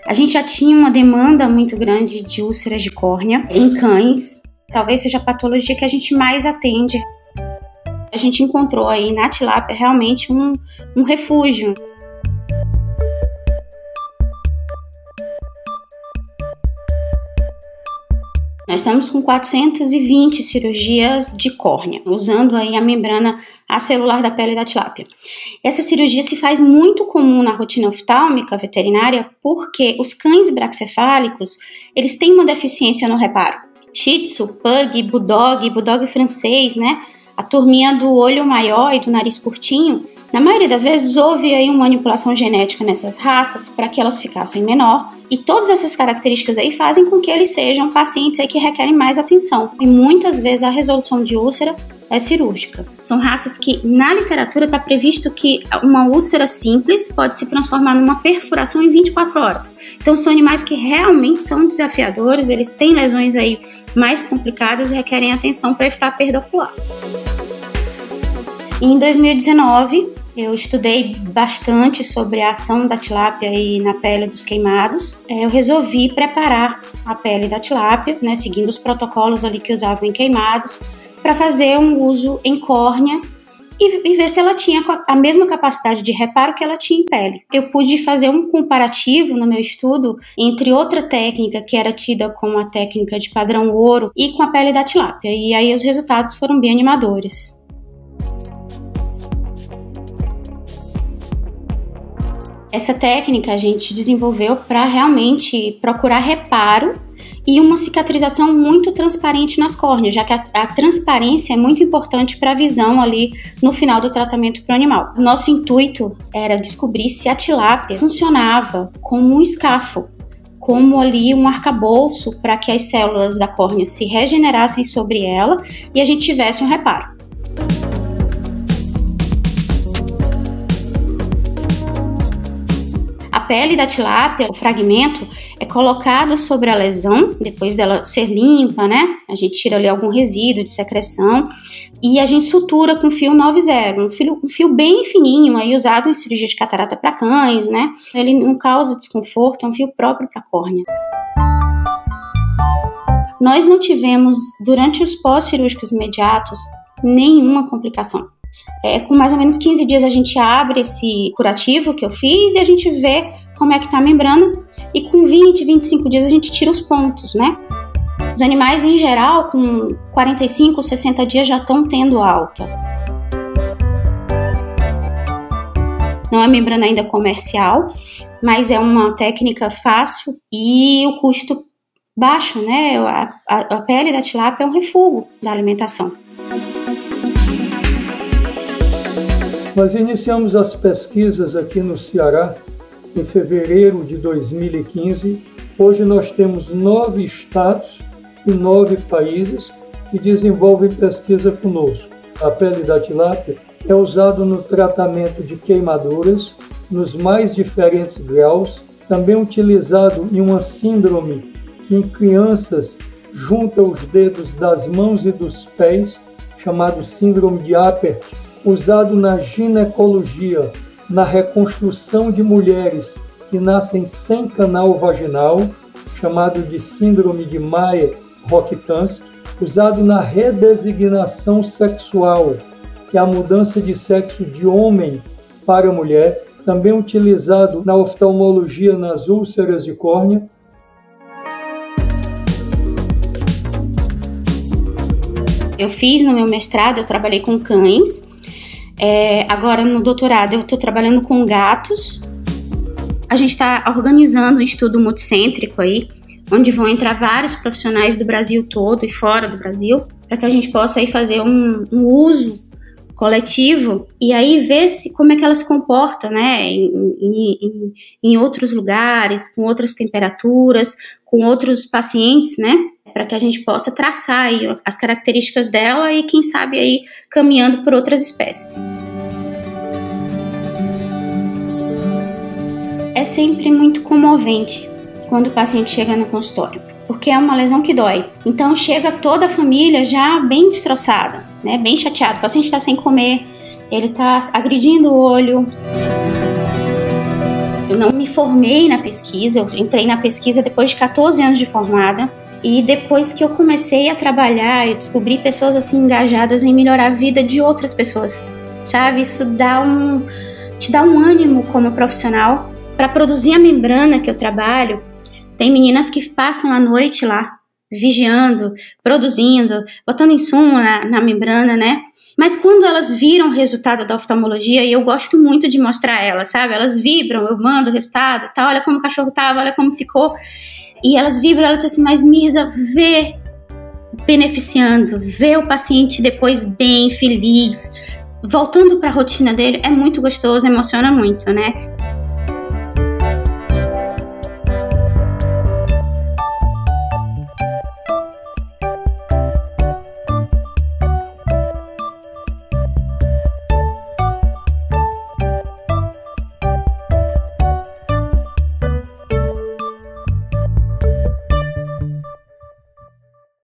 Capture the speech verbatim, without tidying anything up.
A gente já tinha uma demanda muito grande de úlceras de córnea em cães. Talvez seja a patologia que a gente mais atende. A gente encontrou aí na tilápia realmente um, um refúgio. Nós estamos com quatrocentas e vinte cirurgias de córnea, usando aí a membrana acelular da pele da tilápia. Essa cirurgia se faz muito comum na rotina oftálmica veterinária porque os cães braquicefálicos, eles têm uma deficiência no reparo. Shih Tzu, Pug, Bulldog, Bulldog francês, né? A turminha do olho maior e do nariz curtinho, na maioria das vezes houve aí uma manipulação genética nessas raças para que elas ficassem menor, e todas essas características aí fazem com que eles sejam pacientes aí que requerem mais atenção. E muitas vezes a resolução de úlcera é cirúrgica. São raças que na literatura está previsto que uma úlcera simples pode se transformar numa perfuração em vinte e quatro horas. Então são animais que realmente são desafiadores, eles têm lesões aí mais complicadas e requerem atenção para evitar a perda ocular. Em dois mil e dezenove, eu estudei bastante sobre a ação da tilápia aí na pele dos queimados. Eu resolvi preparar a pele da tilápia, né, seguindo os protocolos ali que usavam em queimados, para fazer um uso em córnea e, e ver se ela tinha a mesma capacidade de reparo que ela tinha em pele. Eu pude fazer um comparativo no meu estudo entre outra técnica que era tida como a técnica de padrão ouro e com a pele da tilápia, e aí os resultados foram bem animadores. Essa técnica a gente desenvolveu para realmente procurar reparo e uma cicatrização muito transparente nas córneas, já que a, a transparência é muito importante para a visão ali no final do tratamento para o animal. Nosso intuito era descobrir se a tilápia funcionava como um escafo, como ali um arcabouço para que as células da córnea se regenerassem sobre ela e a gente tivesse um reparo. A pele da tilápia, o fragmento, é colocado sobre a lesão, depois dela ser limpa, né? A gente tira ali algum resíduo de secreção e a gente sutura com fio nove zero, um fio, um fio bem fininho, aí usado em cirurgia de catarata para cães, né? Ele não causa desconforto, é um fio próprio para a córnea. Nós não tivemos, durante os pós-cirúrgicos imediatos, nenhuma complicação. É, com mais ou menos quinze dias a gente abre esse curativo que eu fiz e a gente vê como é que tá a membrana, e com vinte, vinte e cinco dias a gente tira os pontos, né? Os animais em geral com quarenta e cinco, sessenta dias já estão tendo alta. Não é membrana ainda comercial, mas é uma técnica fácil e o custo baixo, né? A, a, a pele da tilápia é um refúgio da alimentação. Nós iniciamos as pesquisas aqui no Ceará em fevereiro de dois mil e quinze. Hoje nós temos nove estados e nove países que desenvolvem pesquisa conosco. A pele da tilápia é usada no tratamento de queimaduras nos mais diferentes graus, também utilizado em uma síndrome que em crianças junta os dedos das mãos e dos pés, chamado síndrome de Apert, usado na ginecologia, na reconstrução de mulheres que nascem sem canal vaginal, chamado de síndrome de Mayer-Rokitansky, usado na redesignação sexual, que é a mudança de sexo de homem para mulher, também utilizado na oftalmologia nas úlceras de córnea. Eu fiz no meu mestrado, eu trabalhei com cães. É, agora no doutorado eu estou trabalhando com gatos. A gente está organizando um estudo multicêntrico aí, onde vão entrar vários profissionais do Brasil todo e fora do Brasil, para que a gente possa aí fazer um, um uso coletivo e aí ver se, como é que ela se comporta, né, em, em, em outros lugares, com outras temperaturas, com outros pacientes, né, para que a gente possa traçar aí as características dela e quem sabe aí caminhando por outras espécies. É sempre muito comovente quando o paciente chega no consultório, porque é uma lesão que dói. Então chega toda a família já bem destroçada, né, bem chateado. O paciente está sem comer, ele está agredindo o olho. Eu não me formei na pesquisa, eu entrei na pesquisa depois de quatorze anos de formada. E depois que eu comecei a trabalhar, eu descobri pessoas assim engajadas em melhorar a vida de outras pessoas, sabe? Isso dá um, te dá um ânimo como profissional. Para produzir a membrana que eu trabalho, tem meninas que passam a noite lá, vigiando, produzindo, botando insumo na, na membrana, né? Mas quando elas viram o resultado da oftalmologia, e eu gosto muito de mostrar elas, sabe? Elas vibram, eu mando o resultado, tá? Olha como o cachorro tava, olha como ficou. E elas vibram, elas dizem assim, mas Misa, vê beneficiando, vê o paciente depois bem, feliz, voltando para a rotina dele, é muito gostoso, emociona muito, né?